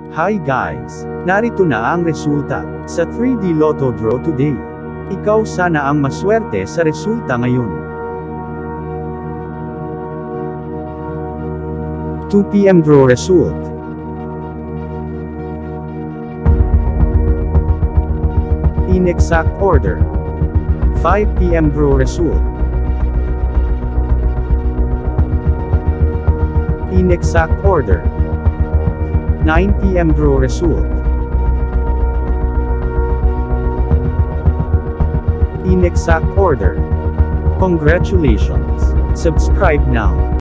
Hi guys! Narito na ang resulta sa 3D Lotto Draw today. Ikaw sana ang maswerte sa resulta ngayon. 2 PM draw result. In exact order. 5 PM draw result. In exact order. 9 PM draw result. In exact order. Congratulations! Subscribe now.